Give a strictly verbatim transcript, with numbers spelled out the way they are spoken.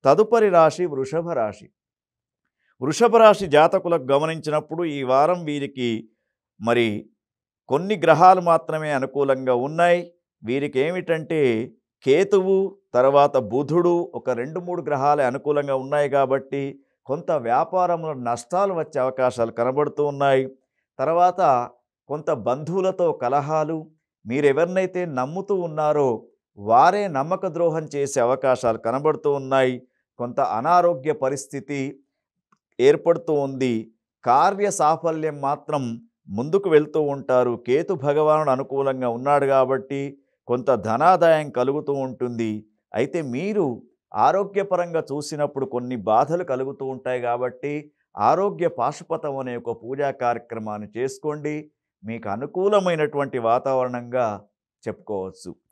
తదుపరి రాశి వృషభ రాశి. వృషభ రాశి జాతకులకు గమనించినప్పుడు ఈ వారం వీరికి మరి కొన్ని గ్రహాలు మాత్రమే అనుకూలంగా ఉన్నాయి. వీరికి ఏమిటంటే కేతువు, తర్వాత బుధుడు, ఒక రెండు మూడు గ్రహాలే అనుకూలంగా ఉన్నాయి కాబట్టి కొంత వ్యాపారంలో నష్టాలు వచ్చే అవకాశాలు కనబడుతూ ఉన్నాయి. తర్వాత కొంత బంధువులతో కలహాలు, మీరెవరినైతే నమ్ముతూ ఉన్నారో వారే నమ్మక ద్రోహం చేసే అవకాశాలు కనబడుతూ ఉన్నాయి. కొంత అనారోగ్య పరిస్థితి ఏర్పడుతూ ఉంది. కార్య సాఫల్యం మాత్రం ముందుకు వెళ్తూ ఉంటారు. కేతు భగవానుడు అనుకూలంగా ఉన్నాడు కాబట్టి కొంత ధనాదాయం కలుగుతూ ఉంటుంది. అయితే మీరు ఆరోగ్యపరంగా చూసినప్పుడు కొన్ని బాధలు కలుగుతూ ఉంటాయి కాబట్టి ఆరోగ్య పాశుపతం అనే ఒక పూజా కార్యక్రమాన్ని చేసుకోండి. మీకు అనుకూలమైనటువంటి వాతావరణంగా చెప్పుకోవచ్చు.